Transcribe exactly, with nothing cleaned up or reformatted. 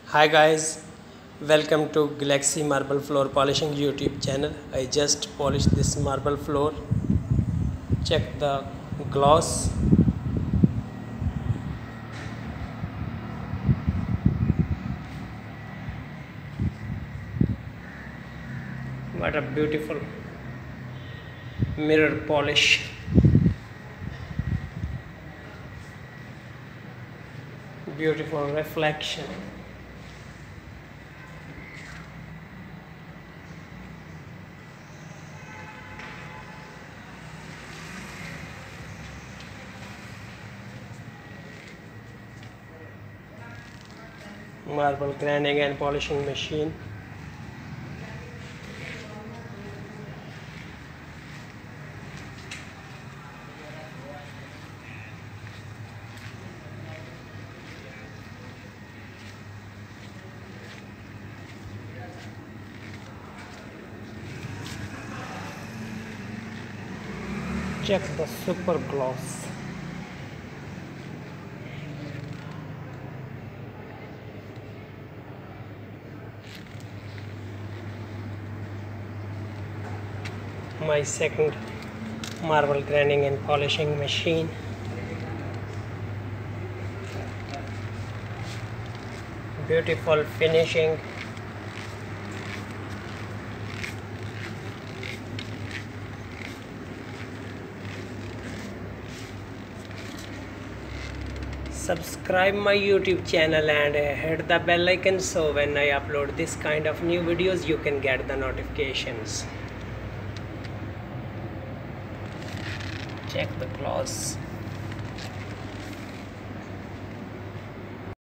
Hi guys, welcome to Galaxy Marble Floor Polishing YouTube channel. I just polished this marble floor. Check the gloss. What a beautiful mirror polish. Beautiful reflection. Marble grinding and polishing machine. Check the super gloss. My second marble grinding and polishing machine. Beautiful finishing. Subscribe my YouTube channel and uh, hit the bell icon so when I upload this kind of new videos you can get the notifications. Check the gloss.